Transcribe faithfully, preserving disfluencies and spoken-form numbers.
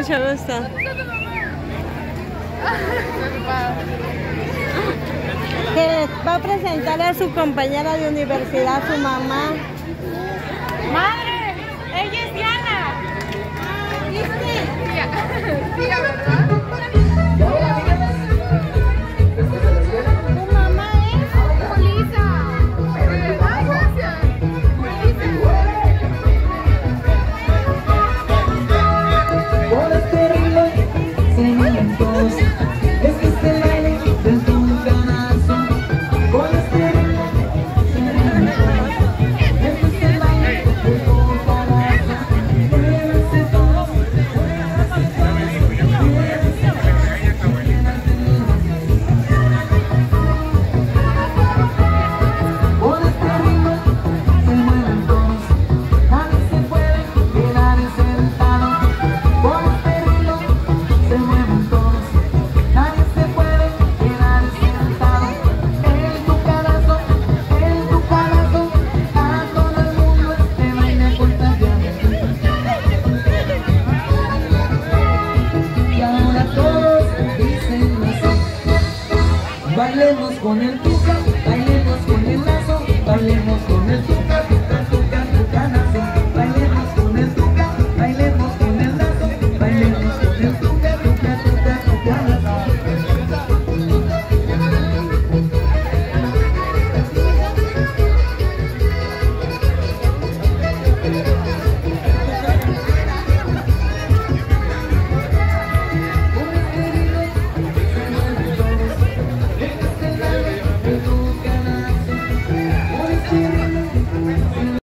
mucho gusto. Que les va a presentar a su compañera de universidad, su mamá. ¡Madre! ¡Ella es Diana! ¿Viste? Tía, ¿verdad? ¿Tu mamá es? Lisa. ¿Verdad? Gracias. Por este ritmo se mueven todos. Es que este baile es de un corazón. Por este ritmo se mueven todos. Es que este baile es de un corazón. Muévanse todos, muévanse todos, muévanse todos. Por este ritmo se mueven todos. Nadie se puede quedar sentado. Por este ritmo se mueven todos. Nadie se puede quedar sentado. En tu corazón, en tu corazón, a todo el mundo este baile contagiando. Y ahora todos dicen así: bailemos con el tuca, bailemos con el lazo, bailemos con el tuca.